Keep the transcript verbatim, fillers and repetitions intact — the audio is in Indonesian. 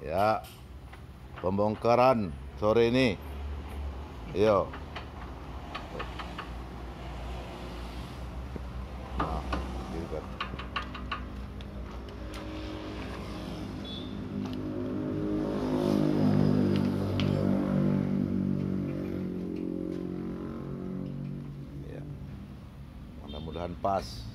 Ya, pembongkaran sore ini. Yo. Nah, gitu kan. Ya. Mudah-mudahan pas.